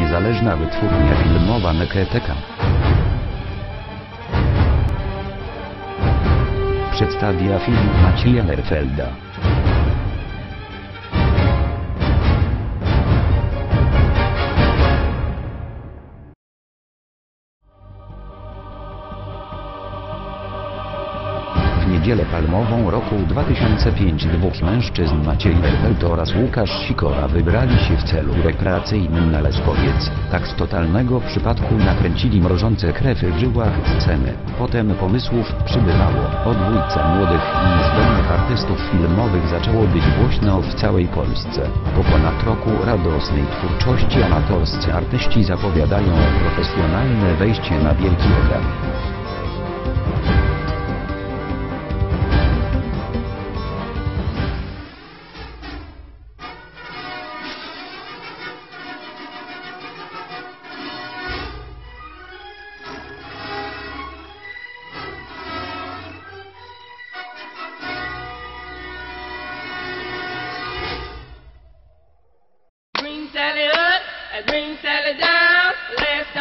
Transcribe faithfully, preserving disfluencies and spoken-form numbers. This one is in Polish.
niezależna wytwórnia filmowa Neketeka przedstawia film Macieja Lerfelda. W niedzielę palmową roku dwa tysiące piątego dwóch mężczyzn, Maciej Lerfeld oraz Łukasz Sikora, wybrali się w celu rekreacyjnym na Lesbowiec. Tak z totalnego przypadku nakręcili mrożące krew w żyłach sceny. Potem pomysłów przybywało. O dwójce młodych i zdolnych artystów filmowych zaczęło być głośno w całej Polsce. Po ponad roku radosnej twórczości amatorscy artyści zapowiadają profesjonalne wejście na wielki ekran. Bring Sally up and bring Sally down. Last